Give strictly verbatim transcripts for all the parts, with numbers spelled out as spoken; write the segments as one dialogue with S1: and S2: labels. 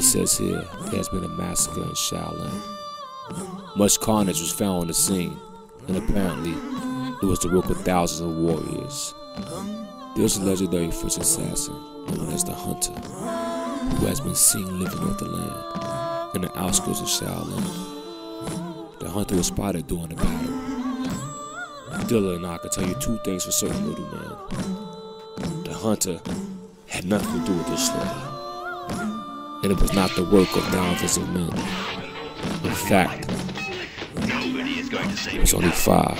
S1: It says here there has been a massacre in Shaolin. Much carnage was found on the scene, and apparently it was the work of thousands of warriors. There was a legendary French assassin known as the Hunter, who has been seen living off the land in the outskirts of Shaolin. The Hunter was spotted during the battle. Dilla and I can tell you two things for certain, little man. The Hunter had nothing to do with this slaughter, and it was not the work of thousands of men. In fact, it was only five.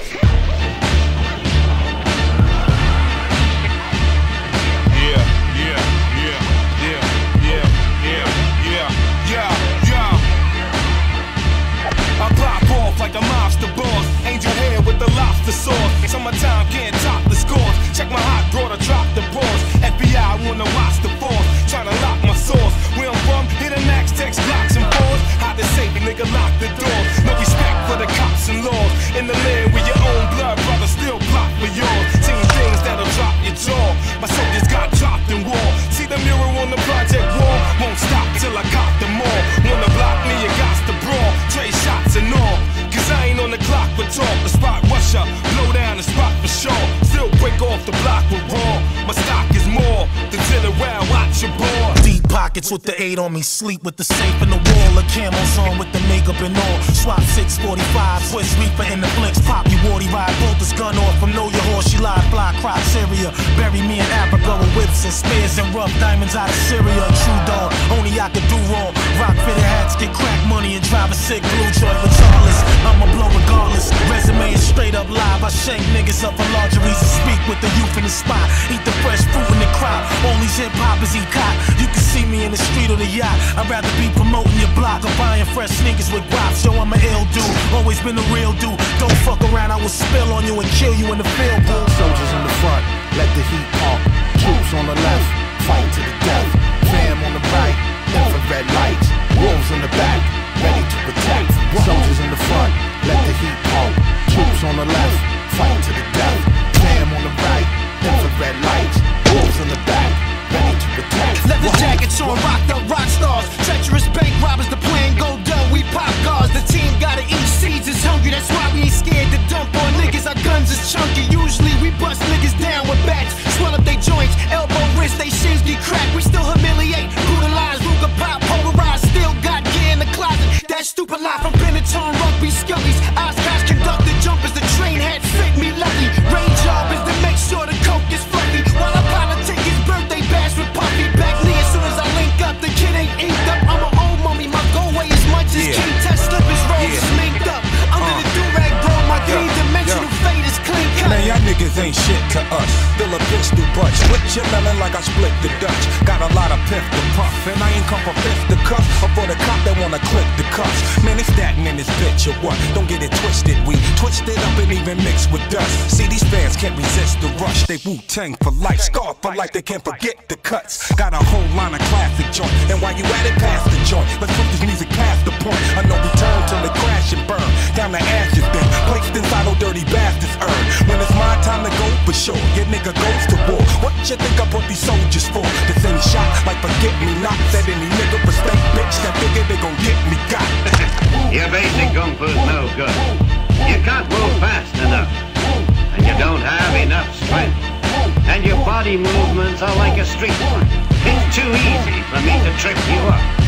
S2: Like a mobster boss, angel hair with the lobster sauce. Summertime can't top the scores. Check my hot broad, I drop the balls. F B I wanna watch the force, tryna lock my source. Where I'm from, hit a max, text, blocks and fours. How to save you, nigga, lock the doors. No respect for the cops and laws. In the land where your own blood brother still block for yours. Seeing things that'll drop your jaw. My soldiers got dropped in war. See the mural on the project wall. Won't stop till I got them all. Wanna block me, you got to brawl. Trade shots and all. Cause I ain't on the clock for talk. The spot rusher, blow down the spot for sure. Still break off the block with raw. My stock is more than till around, watch your board.
S3: Deep pockets with the eight on me, sleep with the safe in the wall. The camos on with the makeup and all. Swap six forty-five, Swiss Reaper in the flicks. Pop you warty ride, bolt this gun off from Know Your Horse. She live, fly, crop, Syria. Bury me in Africa with whips and spears and rough diamonds out of Syria. True dog, only I could do wrong. Rock fitted hats, get crack money and drive a sick blue joint with Charles. I'ma blow regardless. Resume is straight up live. I shake niggas up for largeries and speak with the youth in the spot. Eat the fresh fruit in the crop. All these hip hoppers eat cop. You can see me in the street or the yacht. I'd rather be promoting your block or buying fresh sneakers with guaps. Yo, I'm an ill dude. Always been a real dude. Don't fuck around, I will spill on you and kill you in the field, boo.
S4: Soldiers in the front, let the heat pump. Troops on the left, fight to the death. Fam on the right, infrared lights. Wolves in the back, ready to protect. Soldiers in the front, let the heat pump. Troops on the left, fight to the death. Fam on the right, infrared lights. Wolves in the back, ready to protect.
S5: Leather jackets on, rocked up rock stars. Treacherous bank robbers, the plan go dumb. We pop cars, the team gotta eat seeds. Is hungry, that's why we ain't scared to dump on niggas. Our guns is chunky. Usually we bust niggas down with bats. Swell up they joints, elbow, wrist, they shins get cracked. We still humiliate, brutalize, Ruger pop, polarized. Still got gear in the closet. That stupid lie from Benetton, rugby scullies. Oscars conducted jumpers, the train had fit me lucky. Rain job is to make sure the coke is fluffy. While I politic his birthday bash with Puffy. Back knee as soon as I link up, the kid ain't inked up. I'm an old mummy, my go way as much as
S2: Yeah.
S5: King Test slippers, rolls
S2: Yeah.
S5: is linked up. Under
S2: Uh.
S5: the do-rag, bro, my
S2: Yeah.
S5: three-dimensional
S2: Yeah.
S5: fade is clean cut.
S2: Man, y'all niggas ain't shit to us. Still a pistol butt. Split your melon like I split the Dutch. Got a lot of piff to puff. And I ain't come for fifth to cuff. Or for the cop that wanna clip the cuffs. Man, it's that in this bitch or what? Don't get it twisted. We twist it up and even mix with dust. See, these fans can't resist the rush. They Wu-Tang for life. Scar for life. They can't forget the cuts. Got a whole line of classic joint. And while you at it, pass the joint. Let's put this music past the point. I know return till it crash and burn. Down the ashes then. Placed inside old dirty bastards earn. When it's my time to go, for sure, your nigga goes to war. What you think I put these soldiers for? To send shot like forget me not. That any nigga respect bitch that figure they gon' get me got.
S6: Your basic kung fu's no good. You can't move fast enough. And you don't have enough strength. And your body movements are like a street fight. It's too easy for me to trip you up.